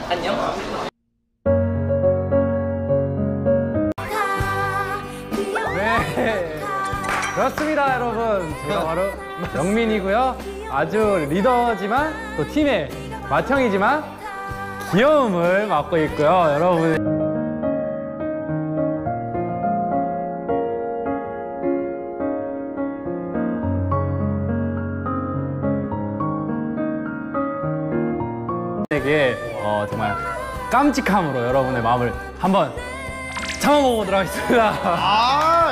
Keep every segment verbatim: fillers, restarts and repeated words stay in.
안녕. 네, 그렇습니다 여러분. 제가 바로 영민이고요. 아주 리더지만 또 팀의 맏형이지만 귀여움을 맡고 있고요 여러분. 에게 어, 정말 깜찍함으로 여러분의 마음을 한번 참아보도록 하겠습니다. 아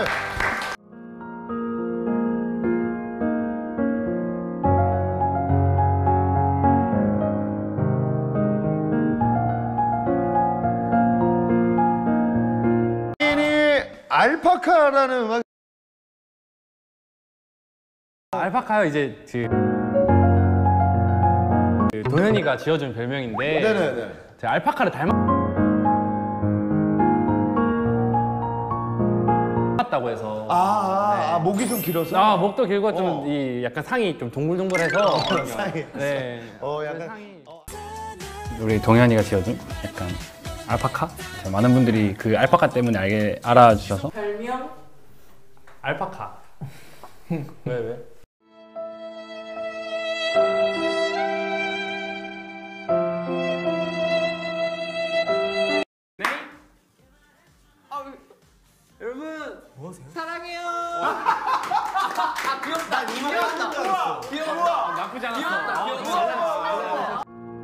알파카라는 음악. 알파카요 이제 그, 그 동현이가 지어준 별명인데 네네네. 제가 알파카를 닮았다고 해서. 아, 아, 네. 아 목이 좀 길어서. 아 목도 길고 좀 어. 이 약간 상이 좀 동글동글해서. 상이. 네. 어 약간. 상이... 우리 동현이가 지어준 약간 알파카? 많은 분들이 그 알파카 때문에 알게 알아주셔서. 별명? 알파카. 왜 왜? 네? 아, 여러분 뭐 하세요? 사랑해요. 아 귀엽다. 귀엽다. 귀여워. 나쁘지 않았어. 귀엽다. 귀여워.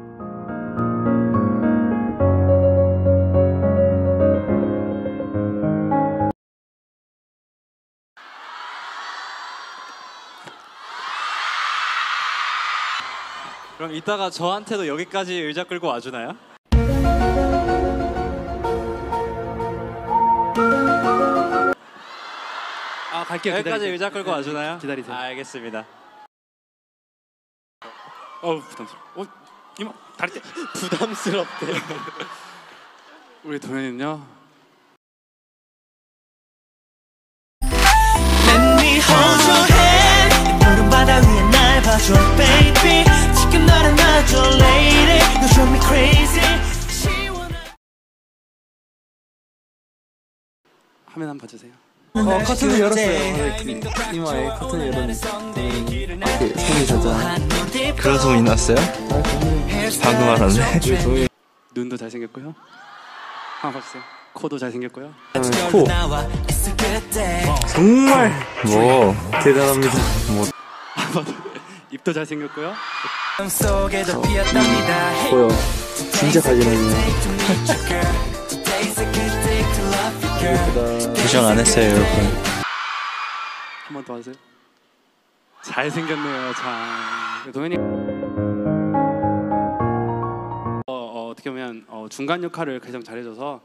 그럼 이따가 저한테도 여기까지 의자 끌고 와주나요? 아 갈게요. 여기까지 기다리세요. 의자 끌고 와주나요? 기다리세요. 아, 알겠습니다. 어우 부담스러워. 어 이모 다리 때 부담스럽대. 우리 동현이는요. 바다 위에 날 봐줘 baby 지금 날 안아줘 lady You drive me crazy 화면 한번 봐주세요. 어 커튼을 열었어요. 이마에 커튼을 열었는데 손이 젖어. 그런 소문이 났어요? 방금 알았네. 눈도 잘생겼고요. 한번 봐주세요. 코도 잘생겼고요. 코 정말 뭐 대단합니다. 뭐 입도 잘생겼고요. 보여. 진짜 가지런히네. 예쁘다. 부정 안 했어요 여러분. 한 번 더 하세요. 잘생겼네요. 자, 동현이 어, 어, 어떻게 보면 어, 중간 역할을 가장 잘해줘서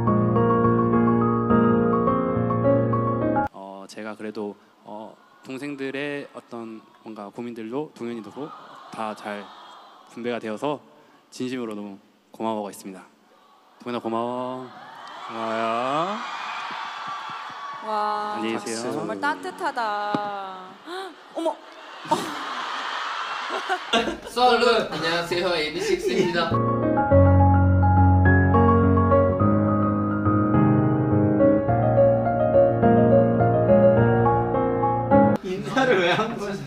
어, 제가 그래도 어, 동생들의 어떤 뭔가 고민들도 동현이도 다 잘 분배가 되어서 진심으로 너무 고마워하고 있습니다. 동현아 고마워. 고마워요. 와, 안녕히 계세요. 정말 따뜻하다. 어머. 썰룬 안녕하세요 에이비식스입니다. 인사를 왜 한 거야?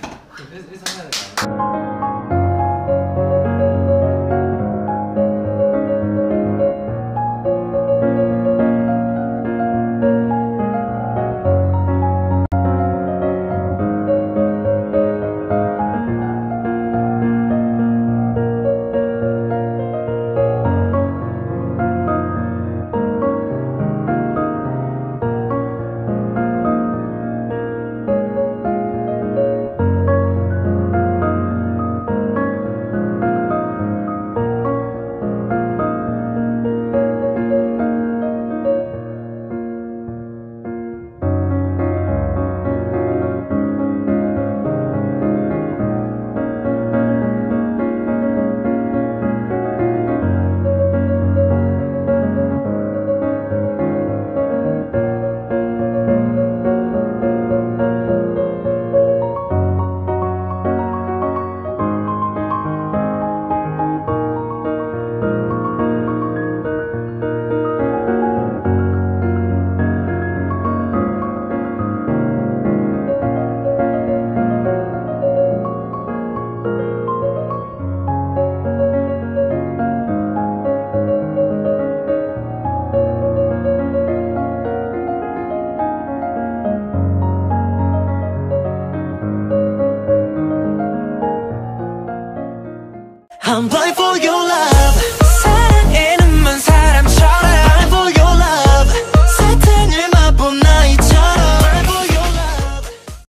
I'm blind for your love.